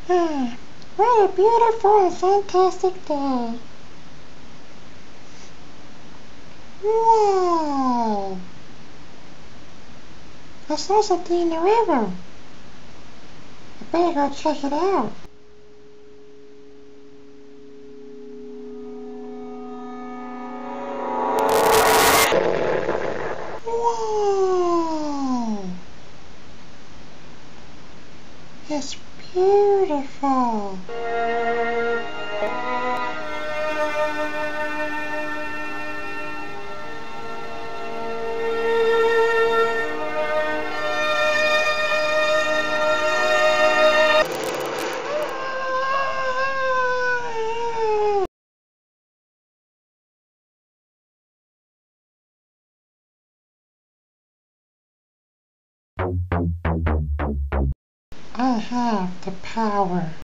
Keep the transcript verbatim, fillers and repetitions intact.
Ah, what a beautiful and fantastic day. Wow! I saw something in the river. I better go check it out. Wow! It's beautiful. I have the power.